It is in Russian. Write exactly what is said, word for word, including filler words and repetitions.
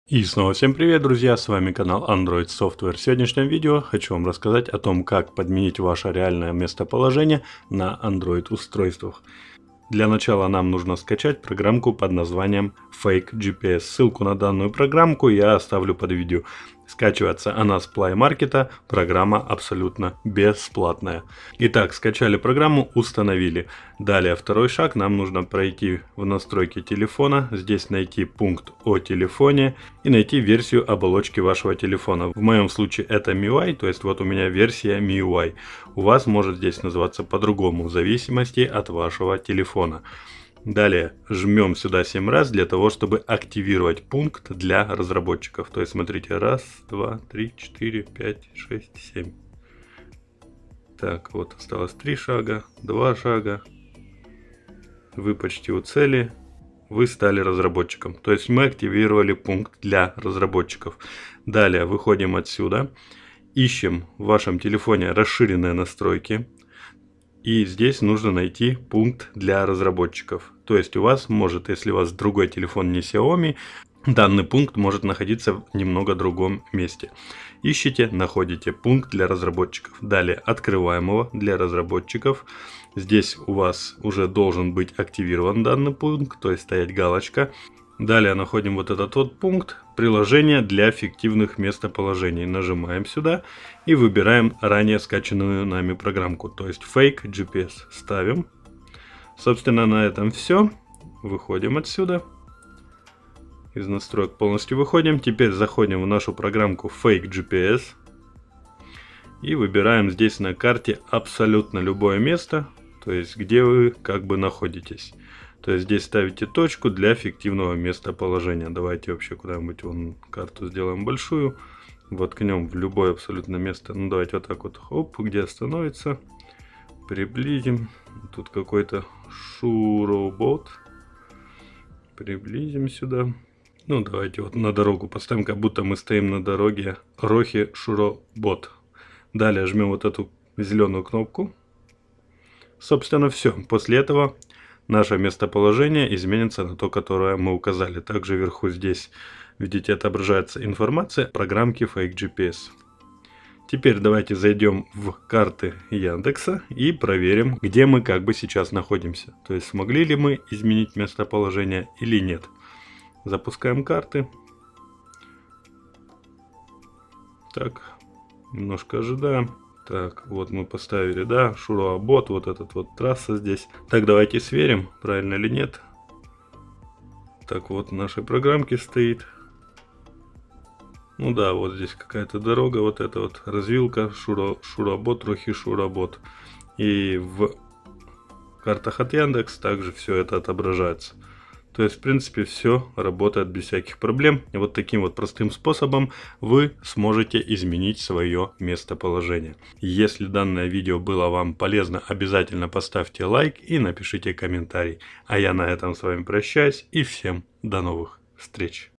И снова всем привет, друзья, с вами канал Android Software. В сегодняшнем видео хочу вам рассказать о том, как подменить ваше реальное местоположение на Android устройствах. Для начала нам нужно скачать программку под названием Fake джи пи эс. Ссылку на данную программку я оставлю под видео. Скачивается она с Play Market, программа абсолютно бесплатная. Итак, скачали программу, установили. Далее второй шаг, нам нужно пройти в настройки телефона, здесь найти пункт о телефоне и найти версию оболочки вашего телефона. В моем случае это эм ю ай, то есть вот у меня версия эм ю ай. У вас может здесь называться по-другому, в зависимости от вашего телефона. Далее жмем сюда семь раз для того, чтобы активировать пункт для разработчиков. То есть смотрите, раз, два, три, четыре, пять, шесть, семь. Так, вот осталось три шага, два шага. Вы почти у цели. Вы стали разработчиком. То есть мы активировали пункт для разработчиков. Далее выходим отсюда. Ищем в вашем телефоне расширенные настройки. И здесь нужно найти пункт для разработчиков. То есть у вас может, если у вас другой телефон не Xiaomi, данный пункт может находиться в немного другом месте. Ищите, находите пункт для разработчиков. Далее открываем его для разработчиков. Здесь у вас уже должен быть активирован данный пункт, то есть стоять галочка. Далее находим вот этот вот пункт, приложение для фиктивных местоположений. Нажимаем сюда и выбираем ранее скачанную нами программку, то есть Fake джи пи эс. Ставим. Собственно, на этом все. Выходим отсюда. Из настроек полностью выходим. Теперь заходим в нашу программку Fake джи пи эс. И выбираем здесь на карте абсолютно любое место, то есть где вы как бы находитесь. То есть здесь ставите точку для фиктивного местоположения. Давайте вообще куда-нибудь вон карту сделаем большую. Воткнем в любое абсолютно место. Ну давайте вот так вот, хоп, где остановится. Приблизим. Тут какой-то шуробот. Приблизим сюда. Ну давайте вот на дорогу поставим, как будто мы стоим на дороге Рохи Шуробот. Далее жмем вот эту зеленую кнопку. Собственно все. После этого наше местоположение изменится на то, которое мы указали. Также вверху здесь, видите, отображается информация программки Fake джи пи эс. Теперь давайте зайдем в карты Яндекса и проверим, где мы как бы сейчас находимся. То есть смогли ли мы изменить местоположение или нет. Запускаем карты. Так, немножко ожидаем. Так, вот мы поставили, да, Шуробот, вот этот вот трасса здесь. Так, давайте сверим, правильно или нет. Так, вот в нашей программке стоит. Ну да, вот здесь какая-то дорога, вот эта вот развилка, Шуро, Шуробот, Рохи Шуробот. И в картах от Яндекс также все это отображается. То есть, в принципе, все работает без всяких проблем. И вот таким вот простым способом вы сможете изменить свое местоположение. Если данное видео было вам полезно, обязательно поставьте лайк и напишите комментарий. А я на этом с вами прощаюсь и всем до новых встреч.